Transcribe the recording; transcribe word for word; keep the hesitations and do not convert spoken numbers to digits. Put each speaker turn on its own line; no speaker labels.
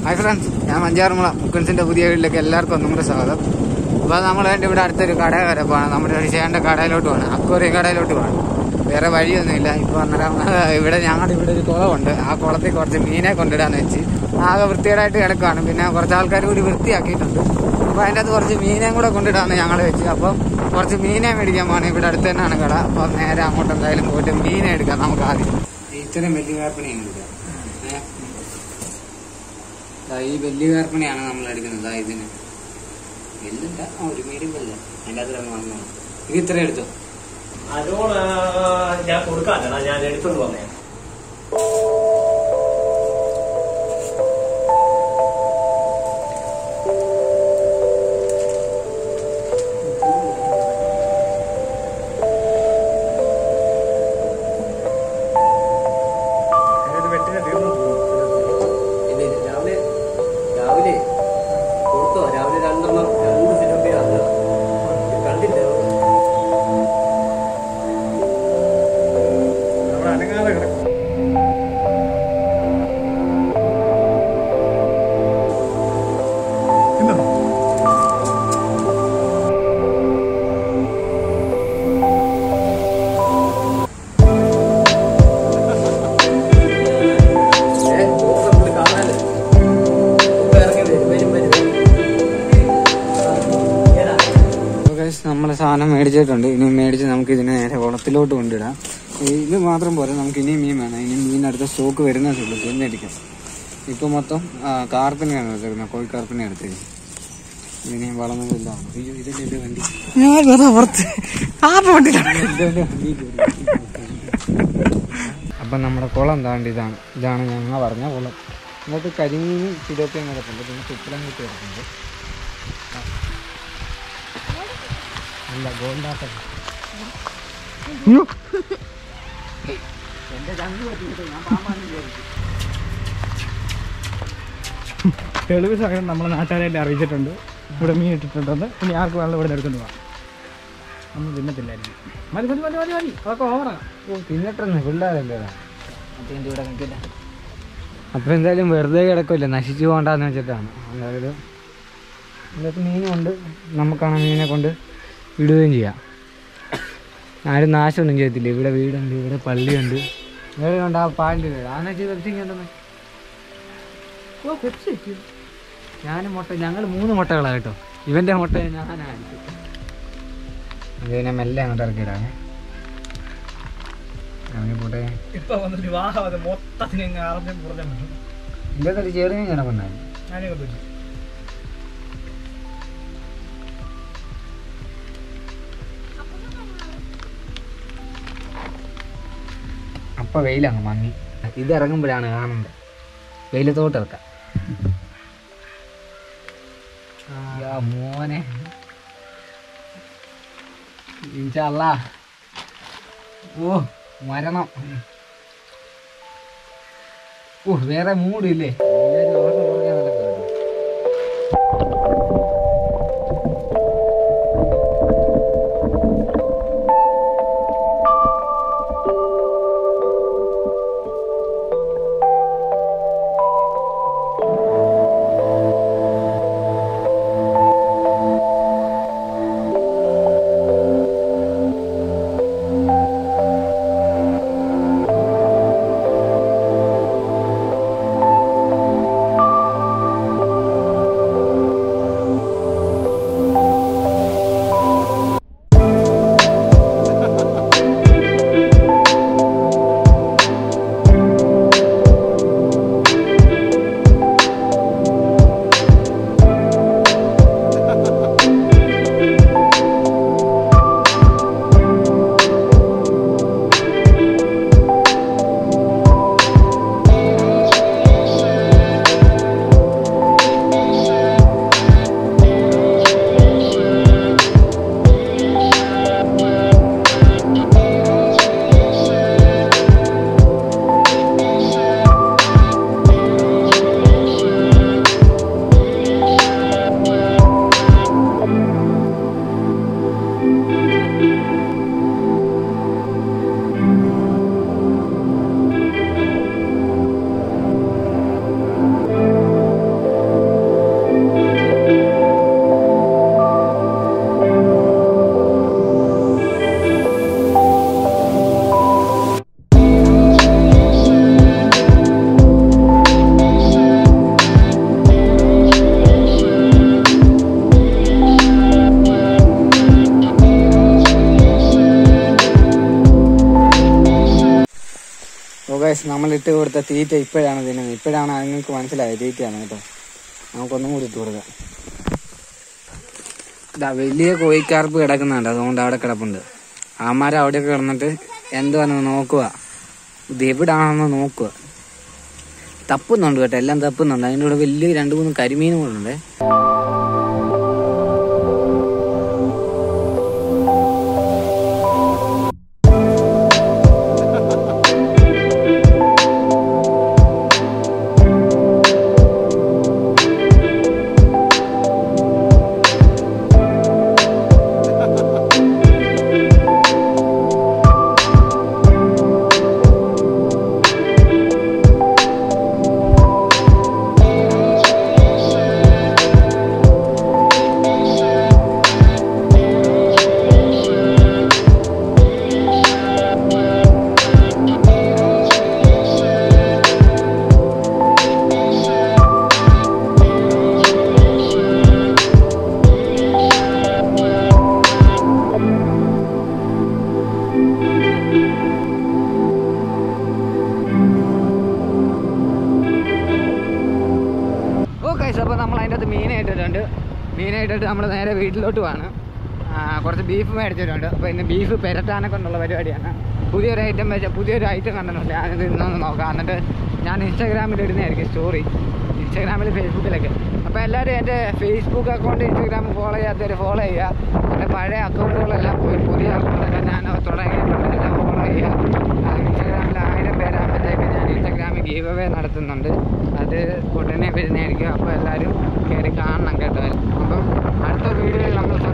Hi friends, ഞാൻ മഞ്ചാറുമുള മുക്കൻസിൻ്റെ പുതിയ വീട്ടിലേക്ക് എല്ലാവർക്കും ഒന്നും കൂടെ സ്വാഗതം. അപ്പോൾ നമ്മൾ വേണ്ടി ഇവിടെ അടുത്തൊരു കട വരെ പോകണം. നമ്മുടെ ഋഷിയാൻ്റെ കടയിലോട്ട് പോകണം, അക്വേറിയം കടയിലോട്ട് പോകണം. വേറെ വഴിയൊന്നുമില്ല. ഇപ്പോൾ അന്നേരം ഇവിടെ ഞങ്ങളുടെ ഇവിടെ ഒരു കുളമുണ്ട്. ആ കുളത്തിൽ കുറച്ച് മീനെ കൊണ്ടിടാന്ന് വെച്ച് ആകെ വൃത്തികേടായിട്ട് കിടക്കുകയാണ്. പിന്നെ കുറച്ച് ആൾക്കാർ കൂടി വൃത്തിയാക്കിയിട്ടുണ്ട്. അപ്പോൾ അതിൻ്റെ അകത്ത് കുറച്ച് മീനേയും കൂടെ കൊണ്ടിടാമെന്ന് ഞങ്ങൾ വെച്ച്. അപ്പം കുറച്ച് മീനെ മേടിക്കാൻ പോകണം. ഇവിടെ അടുത്ത് തന്നെയാണ് കട. അപ്പം നേരെ അങ്ങോട്ട് എന്തായാലും പോയിട്ട് മീനെ എടുക്കാം. നമുക്ക് ആദ്യം ഇത്രയും വലിയ വേർപ്പണിയാണ് എടുക്കുക. ഈ വലിയ വേർപ്പണിയാണ് നമ്മൾ എടുക്കുന്നത്. ഇതിന് വെല്ലുണ്ട ഒരു മീഡിയം വെല്ല അതിൻ്റെ അകത്ത് വന്നു. ഇത് ഇത്ര എടുത്തോ.
അതോട് ഞാൻ കൊടുക്കാനാ ഞാൻ എടുത്തോണ്ട് വന്നേ.
നമ്മളെ സാധനം മേടിച്ചിട്ടുണ്ട്. ഇനി മേടിച്ച് നമുക്ക് ഇതിനെ നേരെ കുളത്തിലോട്ട് കൊണ്ടിടാം. ഇത് മാത്രം പോരാ, നമുക്ക് ഇനിയും മീൻ വേണം. ഇനി മീൻ അടുത്ത സ്റ്റോക്ക് വരുന്നതുള്ളൂ. പിന്നടിക്കാം. ഇപ്പൊ മൊത്തം കാർപ്പിനെയാണ് എടുത്തിരുന്നത്, കോഴിക്കാർപ്പിനെ എടുത്തിരിക്കുന്നത്. ഇനി വളർന്നതില്ല. അയ്യോ, ഇതിന്റെ ഇത് വണ്ടി അപ്പം നമ്മുടെ കുളം താണ്ട് ഇതാണ്. ഇതാണ് ഞങ്ങൾ പറഞ്ഞ കുളം. ഇങ്ങോട്ട് കരിമീനും ചിലപ്പിയും കിടപ്പുണ്ട്. പിന്നെ കുപ്പളം കിട്ടി കിടപ്പുണ്ട്. അല്ല ഗോൾഡാക്ക എന്റെ ചങ്ക് പറ്റിയിട്ട് ഞാൻ പാമ്പാണെന്ന് വിചാരിച്ചു.
തെളിവ് സഹിതം നമ്മളെ നാട്ടുകാരെല്ലാം അറിയിച്ചിട്ടുണ്ട്. ഇവിടെ മീൻ ഇട്ടിട്ടുണ്ടെന്ന്. ഇനി ആർക്ക് വെള്ളം ഇവിടെ എടുത്തുകൊണ്ട് പോകാം. നമ്മൾ തിന്നത്തില്ലായിരിക്കും. മതി മതി മതി മതി മതി അതൊക്കെ ഓവറാണ്.
ഓ തിന്നിട്ടെന്ന് പിള്ളേരല്ലേ അതിൻ്റെ ഇവിടെ നിൽക്കില്ല. അപ്പം എന്തായാലും വെറുതെ കിടക്കില്ല, നശിച്ചു പോകണ്ടെന്ന് വെച്ചിട്ടാണ്. അതായത് ഇതിനകത്ത് മീനുണ്ട്. നമുക്കാണ് മീനെ കൊണ്ട് ഇടുകയും ചെയ്യാം. ആരും നാശമൊന്നും ചെയ്യത്തില്ല. ഇവിടെ വീടുണ്ട്, ഇവിടെ പള്ളിയുണ്ട്. വേറെ ഉണ്ട് ആ പാലിൻ്റെ വീട്. ആ വെച്ച് പെപ്സിങ് ഉണ്ടെന്ന്. ഓ പെപ്സി ഞാനും മുട്ട, ഞങ്ങൾ മൂന്ന് മുട്ടകളാണ് കേട്ടോ. ഇവൻ്റെ മുട്ട ഞാനായിരിക്കും. ഇതിനെ മെല്ലെ അങ്ങോട്ട് ഇറക്കിയിടാണ്. പോട്ടെ.
ഇപ്പൊ വന്നിട്ട് വിവാഹം അത് മൊത്തത്തിന് അറിഞ്ഞ് പുറഞ്ഞു
ഇതൊക്കെ ചെറിയ കിടപ്പുണ്ടായി.
ഞാനൊക്കെ പറ്റി
അപ്പൊ വെയിലങ്ങ് മങ്ങി. ഇത് ഇറങ്ങുമ്പോഴാണ് കാണുന്നത്. വെയിലത്തോട്ട് ഇറക്കാം. മോനെ ഇൻഷാ അല്ലാ. ഓ മരണം. ഓ വേറെ മൂടില്ലേ. ഗൈസ് നമ്മളിട്ട് കൊടുത്ത തീറ്റ ഇപ്പോഴാണ് തിന്നുന്നത്. ഇപ്പോഴാണ് നിങ്ങൾക്ക് മനസ്സിലായത് തീറ്റയാണ് കേട്ടോ. നമുക്കൊന്നും കൂടി ഇട്ട് കൊടുക്കാം. ഇതാ വലിയ കോഴിക്കാർപ്പ് കിടക്കുന്നുണ്ട്, അതുകൊണ്ട് അവിടെ കിടപ്പുണ്ട്. ആമാരെ അവിടെയൊക്കെ കിടന്നിട്ട് എന്തുവാന്ന് നോക്കുക, ഇത് എവിടാണെന്ന് നോക്കുക. തപ്പുന്നുണ്ട് കേട്ടോ, എല്ലാം തപ്പുന്നുണ്ട്. അതിൻ്റെ കൂടെ വലിയ രണ്ട് മൂന്ന് കരിമീനും കൂടെ ഉണ്ട്. അപ്പോൾ നമ്മൾ അതിൻ്റെ അകത്ത് മീനായിട്ടിട്ടുണ്ട്. മീനായിട്ടിട്ട് നമ്മൾ നേരെ വീട്ടിലോട്ട് പോവാണ്. കുറച്ച് ബീഫ് മേടിച്ചിട്ടുണ്ട്. അപ്പോൾ ഇന്ന് ബീഫ് പെരട്ടാനൊക്കെ ഉള്ള പരിപാടിയാണ്. പുതിയൊരു ഐറ്റം വെച്ചാൽ പുതിയൊരു ഐറ്റം കണ്ടിട്ടുണ്ട്. ഞാനിത് ഇന്നൊന്ന് നോക്കാം. എന്നിട്ട് ഞാൻ ഇൻസ്റ്റാഗ്രാമിൽ ഇടുന്നതായിരിക്കും സ്റ്റോറി, ഇൻസ്റ്റാഗ്രാമിൽ ഫേസ്ബുക്കിലൊക്കെ. അപ്പോൾ എല്ലാവരും എൻ്റെ ഫേസ്ബുക്ക് അക്കൗണ്ട് ഇൻസ്റ്റാഗ്രാമിൽ ഫോളോ ചെയ്യാത്തവർ ഫോളോ ചെയ്യുക. എൻ്റെ പഴയ അക്കൗണ്ടുകളെല്ലാം പോയി പുതിയ അക്കൗണ്ടൊക്കെ ഞാൻ തുടങ്ങിയിട്ടുണ്ട്, എല്ലാം ഫോളോ ചെയ്യുക. ഇൻസ്റ്റാഗ്രാമിൽ ആയിരം പേരാകുമ്പോഴത്തേക്ക് ഞാൻ ഇൻസ്റ്റാഗ്രാമിൽ ഗീവ് അവേ നടത്തുന്നുണ്ട്. അത് ഉടനെ വരുന്നതായിരിക്കും. അപ്പോൾ എല്ലാവരും കയറി കാണണം കേട്ടോ. അപ്പം അടുത്ത വീഡിയോയിൽ നമ്മൾ